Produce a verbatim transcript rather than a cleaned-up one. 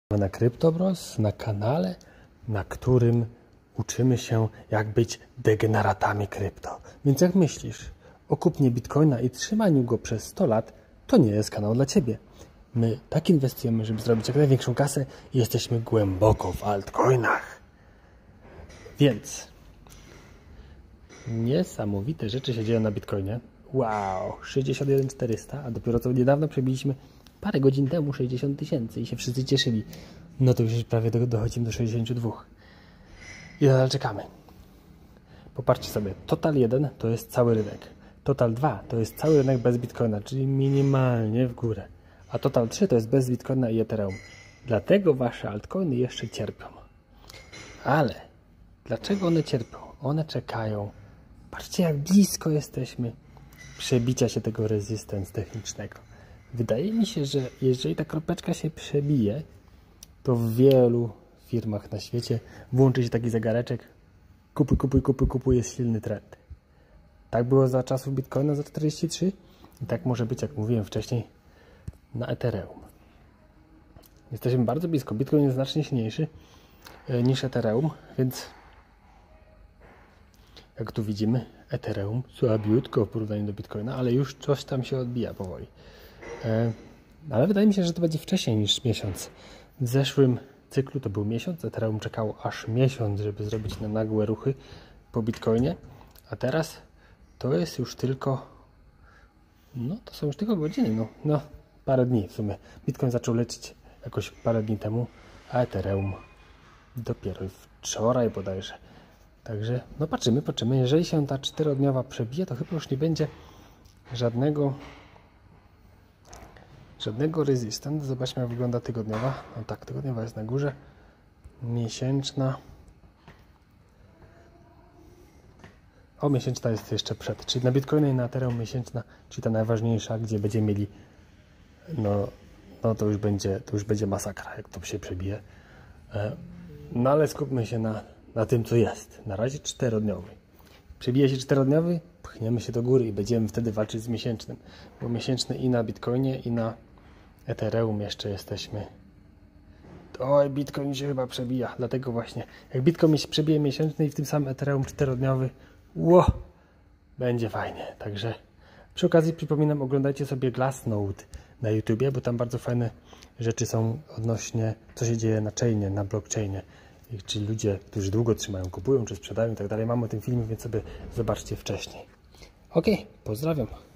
Na CryptoBros, na kanale, na którym uczymy się, jak być degeneratami krypto. Więc jak myślisz o kupnie bitcoina i trzymaniu go przez sto lat, to nie jest kanał dla Ciebie. My tak inwestujemy, żeby zrobić jak największą kasę i jesteśmy głęboko w altcoinach. Więc niesamowite rzeczy się dzieją na bitcoinie. Wow, sześćdziesiąt jeden tysięcy czterysta, a dopiero co niedawno przebiliśmy parę godzin temu sześćdziesiąt tysięcy i się wszyscy cieszyli. No to już prawie dochodzimy do sześćdziesięciu dwóch. I nadal czekamy. Popatrzcie sobie, Total jeden to jest cały rynek. Total dwa to jest cały rynek bez bitcoina, czyli minimalnie w górę. A Total trzy to jest bez bitcoina i Ethereum. Dlatego wasze altcoiny jeszcze cierpią. Ale dlaczego one cierpią? One czekają. Patrzcie, jak blisko jesteśmy przebicia się tego resistance technicznego. Wydaje mi się, że jeżeli ta kropeczka się przebije, to w wielu firmach na świecie włączy się taki zegareczek: kupuj, kupuj, kupuj, kupuj, jest silny trend. Tak było za czasów Bitcoina za czterdzieści trzy i tak może być, jak mówiłem wcześniej, na Ethereum. Jesteśmy bardzo blisko. Bitcoin jest znacznie silniejszy niż Ethereum, więc jak tu widzimy, Ethereum słabiutko w porównaniu do Bitcoina, ale już coś tam się odbija powoli. E, ale wydaje mi się, że to będzie wcześniej niż miesiąc. W zeszłym cyklu to był miesiąc, Ethereum czekało aż miesiąc, żeby zrobić na nagłe ruchy po Bitcoinie, a teraz to jest już tylko, no to są już tylko godziny, no, no parę dni w sumie. Bitcoin zaczął lecieć jakoś parę dni temu, a Ethereum dopiero wczoraj bodajże. Także no patrzymy, patrzymy. Jeżeli się ta czterodniowa przebije, to chyba już nie będzie żadnego żadnego resistance. Zobaczmy, jak wygląda tygodniowa. No tak, tygodniowa jest na górze. Miesięczna. O, miesięczna jest jeszcze przed. Czyli na Bitcoina i na Ethereum miesięczna, czyli ta najważniejsza, gdzie będziemy mieli, no, no to już będzie, to już będzie masakra, jak to się przebije. No ale skupmy się na na tym, co jest. Na razie czterodniowy. Przebije się czterodniowy, pchniemy się do góry i będziemy wtedy walczyć z miesięcznym. Bo miesięczny i na Bitcoinie, i na Ethereum jeszcze jesteśmy. Oj, Bitcoin się chyba przebija. Dlatego właśnie, jak Bitcoin się przebije miesięczny i w tym samym Ethereum czterodniowy, ło, będzie fajnie. Także przy okazji przypominam, oglądajcie sobie Glassnode na YouTubie, bo tam bardzo fajne rzeczy są odnośnie, co się dzieje na chainie, na blockchainie. Czyli ludzie, którzy długo trzymają, kupują czy sprzedają i tak dalej. Mamy o tym filmie, więc sobie zobaczcie wcześniej. Ok, pozdrawiam.